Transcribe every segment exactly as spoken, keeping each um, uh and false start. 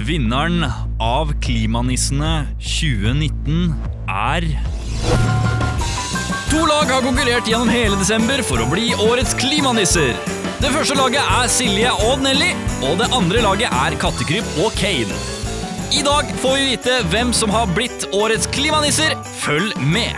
Vinneren av Klimanissene tjue nitten er... To lag har konkurrert gjennom hele desember for å bli årets klimanisser. Det første laget er Silje og Nelly, og det andre laget er Kattekryp og Kane. I dag får vi vite hvem som har blitt årets klimanisser. Følg med!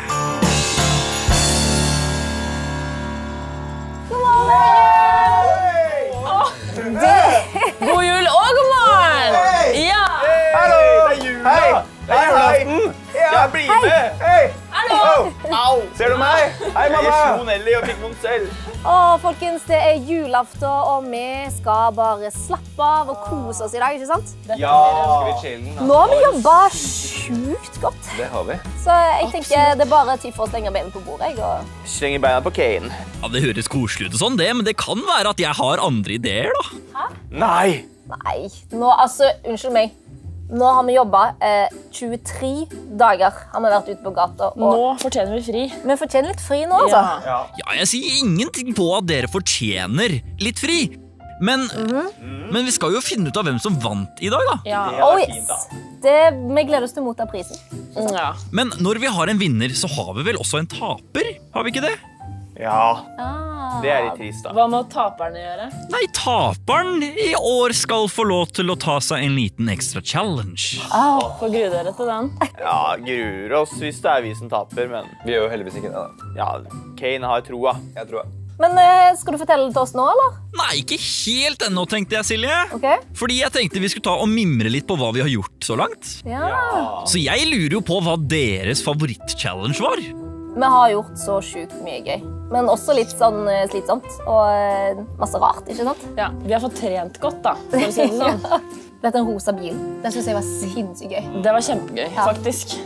God jul og god morgen! Ja! Hallo! Det er jula! Hei! Det er julaften! Ja, bli med! Hei! Hallo! Au! Ser du meg? Hei, mamma! Jeg slo Nelly og fikk vondt selv. Åh, folkens, det er julaften, og vi skal bare slappe av og kose oss i dag, ikke sant? Ja! Skal vi chillen? Nå har vi jobbet sjukt godt. Det har vi. Så jeg tenker det er bare tid for å slenge beina på bordet. Jeg, og... Slenger beina på Kane. Ja, det høres koselig ut og sånn det, men det kan være at jeg har andre ideer da. Hæ? Nei! Nei, nå, altså, unnskyld meg. Nå har vi jobbet eh, tjuetre dager har vi vært ute på gata. Og Nå fortjener vi fri. vi fortjener litt fri nå, altså. Ja. Ja, jeg sier ingenting på at dere fortjener litt fri. Men, men vi skal jo finne ut av hvem som vant i dag da. Ja. Oh, det er fint, yes. da. Det, vi gleder oss til å motta prisen. Ja. Men når vi har en vinner, så har vi vel også en taper? Har vi ikke det? Ja, Ah. det er litt trist da. Hva må taperne gjøre? Nei, taperen i år skal få lov til å ta seg en liten ekstra challenge. Ah. Få grue dere til den. Ja, gruer oss hvis det er vi som taper, men... Vi gjør jo heldigvis ikke det da. Ja, Kane har troa. Jeg tror det. Men eh, skal du fortelle det til oss nå, eller? Nei, ikke helt ennå, tenkte jeg, Silje. Ok? Fordi jeg tenkte vi skulle ta og mimre litt på hva vi har gjort så langt. Ja. Så jeg lurer jo på hva deres favoritt-challenge var. Vi har gjort så sjukt mye gøy, men også litt sånn eh, slitsomt og eh, masse rart, ikke sant? Ja, vi har fått trent godt da, for å si det sånn. Ja. Vet du, en rosa bil, det synes jeg var sinnssykt gøy. Det var kjempegøy, Ja. faktisk.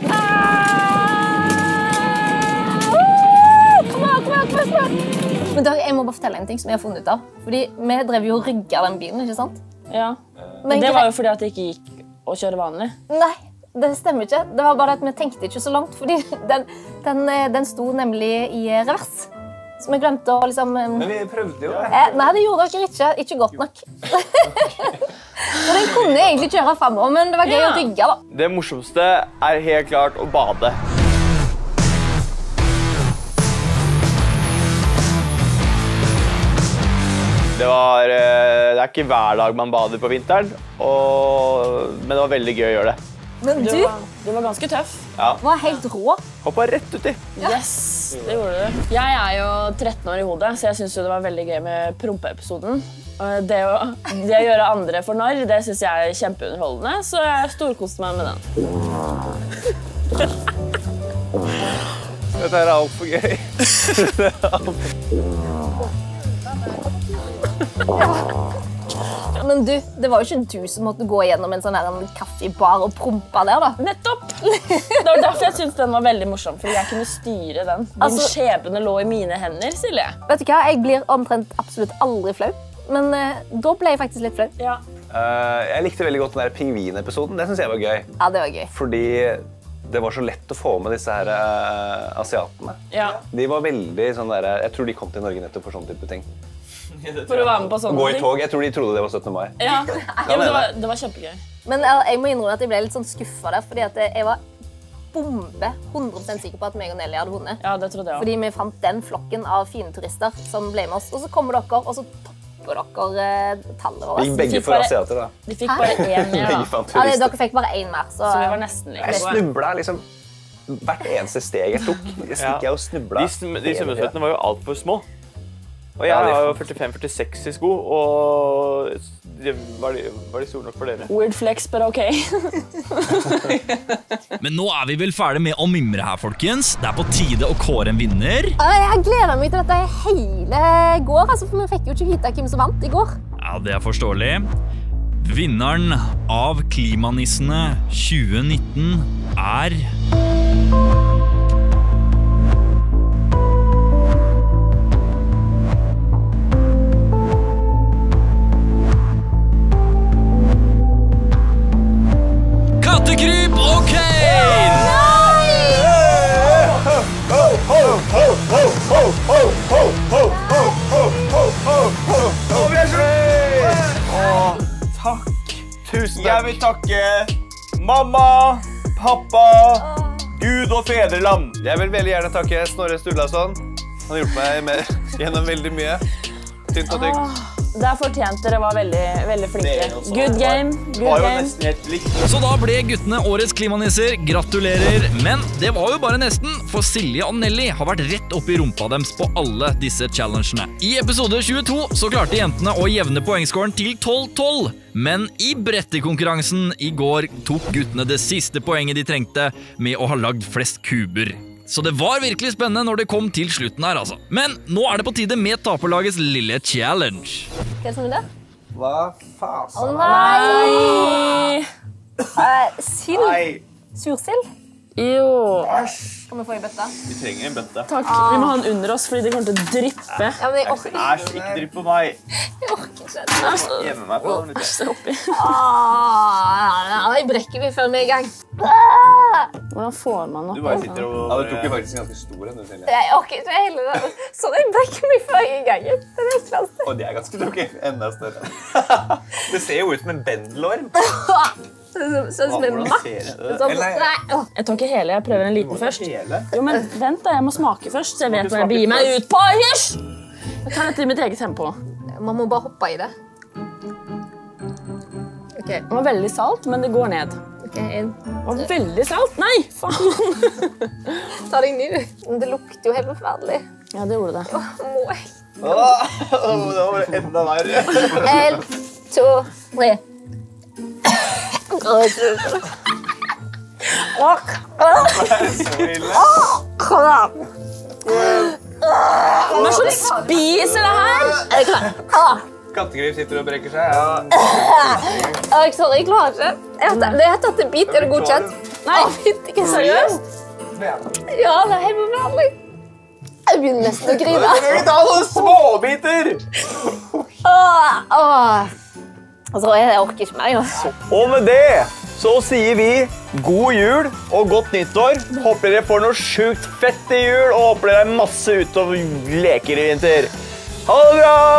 Kom her, kom her, kom her! Men da, jeg må bare fortelle en ting som jeg har funnet ut av. Fordi vi drev jo og rygget den bilen, ikke sant? Ja. Men Det gre- var jo fordi at det ikke gikk å kjøre vanlig. Nei, det stemmer ikke. Det var bare at vi tenkte ikke så langt, fordi den, den, eh, den sto nemlig i eh, revers. Så vi glemte å liksom... eh, Men vi prøvde jo det. Eh, nei, det gjorde dere ikke. Ikke godt nok. Så den kunne egentlig kjøre fremover, men det var gøy Ja. å rygge, da. Det morsomste er helt klart å bade. Det, var, eh, det er ikke hver dag man bader på vinteren, og, men det var veldig gøy å gjøre det. Men Du du var, du var ganske tøff. var helt rå. Hoppa rett uti. Yes, det gjorde du. Jeg er jo tretten år i hodet, så jeg synes jo det var veldig gøy med prompeepisoden. Og Det å, det å gjøre andre for narr, det synes jeg er kjempeunderholdende, så jeg storkoste meg med den. Dette er alt for gøy. Men du, det var jo ikke du som måtte gå gjennom en sånn her en kaffebar og prompe der, da. Nettopp! Det var derfor jeg synes den var veldig morsom, fordi jeg kunne styre den. Din Altså- skjebne lå i mine hender, Silje. Vet du hva, jeg blir omtrent absolutt aldri flau. Men eh, da ble jeg faktisk litt flau. Ja. Eh, jeg likte veldig godt den der pingvinepisoden. Det synes jeg var gøy. Ja, det var gøy. Fordi det var så lett å få med disse her eh, asiatene. Ja. De var veldig sånn der, jeg tror de kom til Norge nettopp for sånne type ting. For å være med på sånne Gå i ting. tog, jeg tror de trodde det var syttende mai. Ja, ja men det var, det var kjempegøy. Men jeg, jeg må innrømme at jeg ble litt sånn skuffa der, fordi at jeg var bombe hundre prosent sikker på at meg og Nelly hadde vunnet. Ja, det trodde jeg også. Fordi vi fant den flokken av fine turister som ble med oss. Og så kommer dere, og så topper dere eh, tallet Vi vårt. gikk begge fikk for bare- asiater da. De fikk bare én mer, Begge da. fant Ja, det, turister. dere fikk bare én mer, så, Så vi var nesten like Jeg gode. snubla liksom hvert eneste steg jeg tok. Jeg stikket jeg og snubla. De, sm de svømmeføttene var jo alt for små. Og jeg Ja, de er har jo for- førtifem førtiseks i sko, og de, var, de, var de store nok for dere? Weird flex, but ok. Men nå er vi vel ferdig med å mimre her, folkens. Det er på tide å kåre en vinner. Ja, jeg gleder meg til dette hele går, altså, for vi fikk jo ikke vite hvem som vant i går. Ja, det er forståelig. Vinneren av Klimanissene tjue nitten er... Kattekryp og Kane! Takk! Tusen takk. Jeg vil takke mamma, pappa, Gud og fedreland. Jeg vil veldig gjerne takke Snorre Sturlason. Han har gjort meg med, gjennom veldig mye. Tynt og tykt. Det er fortjent, dere var veldig, veldig flinke. Good game, good game. Så da ble guttene årets klimanisser. Gratulerer. Men det var jo bare nesten, for Silje og Nelly har vært rett opp i rumpa deres på alle disse challengene. I episode tjueto så klarte jentene å jevne poengskåren til tolv tolv. Men i brettekonkurransen i går tok guttene det siste poenget de trengte med å ha lagd flest kuber. Så det var virkelig spennende når det kom til slutten her, altså. Men nå er det på tide med taperlagets lille challenge. Hva er det som er det? Hva faen? Å nei! Uh, sild? Nei. Sursild? Jo. Kan vi få i bøtta? Vi trenger en bøtte. Takk. Vi må ha den under oss, fordi det kommer til å dryppe. Ja, men jeg orker ikke. Æsj, ikke drypp på meg. Jeg orker ikke. Gjemme meg på den litt. Se oppi. Ah, jeg brekker meg før vi er i gang. Hvordan får man Du noe? bare sitter og... Ja, du tok jo faktisk ganske stor en, du, Silje. Jeg orker ikke heller. Sånn, jeg brekker meg før jeg er i gang. Det er det enkleste. Og det er ganske nok enda større. Det ser jo ut som en bendelorm. Sånn som en makk. Sånn, nei. Jeg tar ikke hele, jeg prøver en liten først. Hele? Jo, men vent da, jeg må smake først, så jeg vet hva jeg begir meg ut på. Hysj! Jeg tar dette i mitt eget tempo. Man må bare hoppe i det. Ok, Det var veldig salt, men det går ned. ok, en. Det var veldig salt. Nei, faen. Ta deg ny. Det lukter jo helt forferdelig. Ja, det gjorde det. Må jeg? Åh, det var bare enda verre. En, to, tre. Åh, Så ille. Hvem er det som spiser det her? er jeg klar? Kattegriv sitter og brekker seg. Ja. Ah, jeg, sorry, jeg klarer ikke. Jeg har, det har tatt en bit, er det godkjent? Nei, Fytti, ikke seriøst? Ja, det er helt forferdelig. Jeg begynner nesten å grine. Du kan ikke ta noen småbiter. Åh, åh. Altså, jeg orker ikke mer. Altså. Og med det så sier vi god jul og godt nyttår. Håper dere får noe sjukt fett i jul, og håper dere er masse ute og leker i vinter. Ha det bra!